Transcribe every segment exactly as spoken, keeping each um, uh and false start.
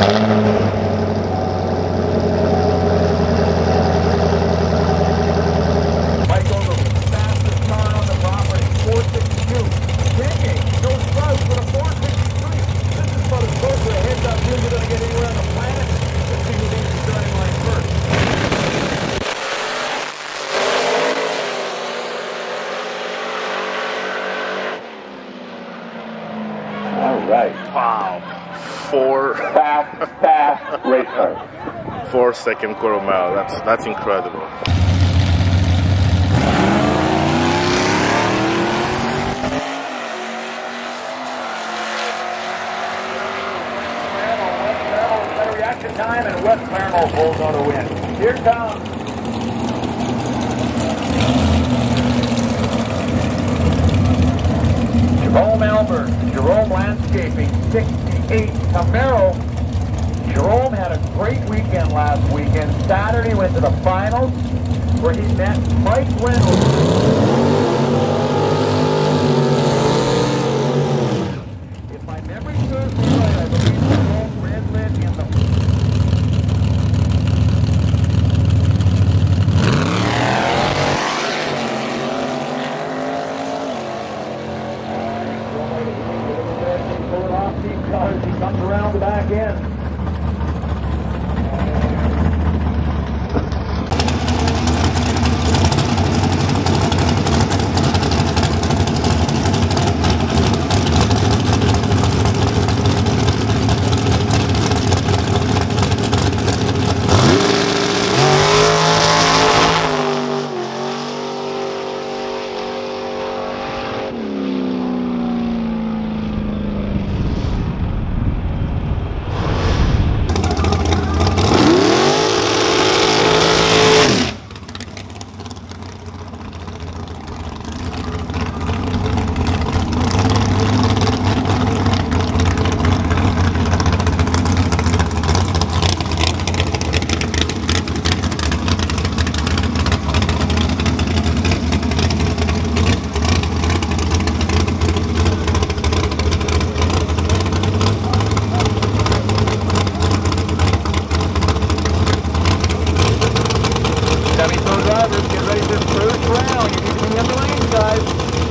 Right. Wow. Four fast, fast race cars. Four second quarter mile. That's that's incredible. Better reaction time, and West Claremont holds on to win. Here comes. Jerome Albert, Jerome Landscaping, sixty-eight. Camaro. Jerome had a great weekend last weekend. Saturday went to the finals where he met Mike Reynolds. If my memory serves me right, I believe Jerome red lit in the he comes around the back end. Drivers, get ready for the first round. You need to be in the lane, guys.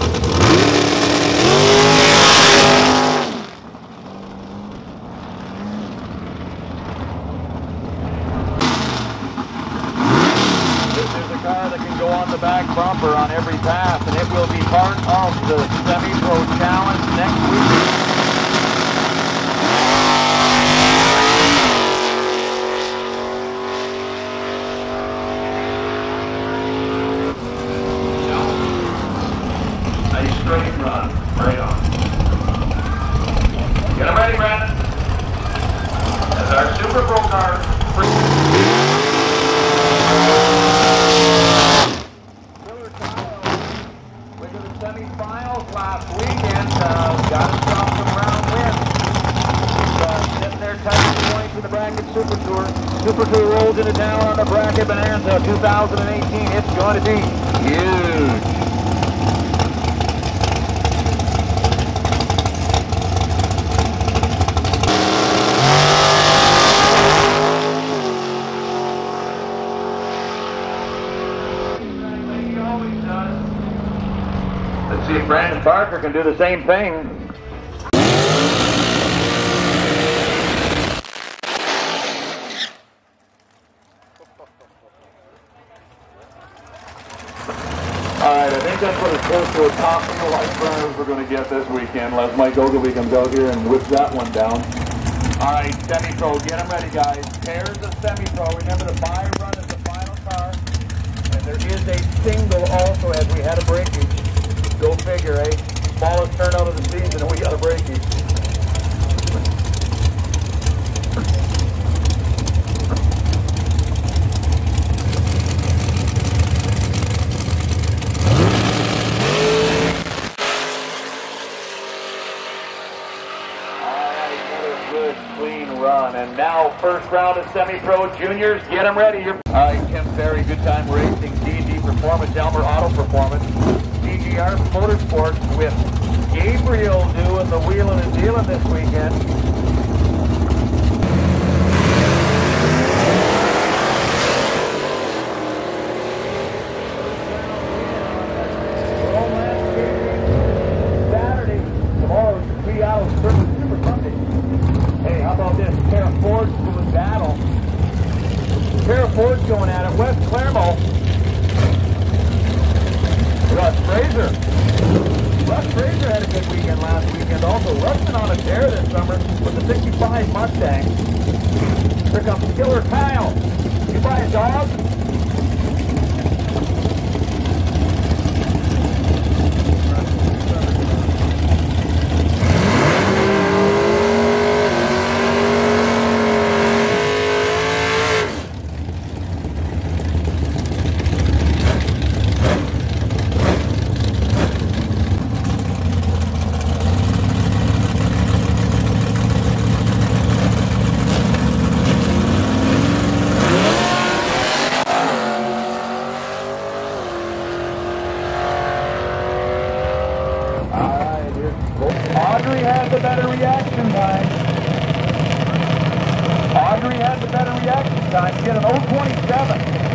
This is a car that can go on the back bumper on every pass, and it will be part of the Semi-Pro Challenge next week. Straight run, right on. Get them ready, Brandon. As our Super Pro car. We were the semi-finals last weekend. Uh, got himself some round wins. He's uh, sitting there touching points in the bracket Super Tour. Super Tour rolls into town on the bracket Bonanza two thousand eighteen. It's going to be huge. Let's see if Brandon Parker can do the same thing. Alright, I think that's what it's close to a top of the light burners we're going to get this weekend, unless Mike Ogilvy comes out here and whips that one down. Alright, Semi-Pro, get them ready, guys. Pairs of Semi-Pro. Remember, the buy run is the final car. And there is a single also as we had a breakage. Go figure, eh? Smallest turnout of the season, and we got a breakage. Good, clean run. And now, first round of Semi-Pro Juniors. Get them ready. You're... All right, Tim Ferry, Good Time Racing, D and D Performance, Elmer Auto Performance, D G R Motorsports with Gabriel doing the wheeling and dealing this weekend. Oh, Super, Super Sunday. Hey, how about this? A pair of Fords doing battle. A pair of Fords going at it. West Claremont. We got Fraser. Russ Fraser had a good weekend last weekend. Also, Russ been on a tear this summer with the sixty-five Mustang. Here comes Killer Kyle. You buy a dog? Audrey had the better reaction time. Audrey had the better reaction time. She had an oh twenty-seven.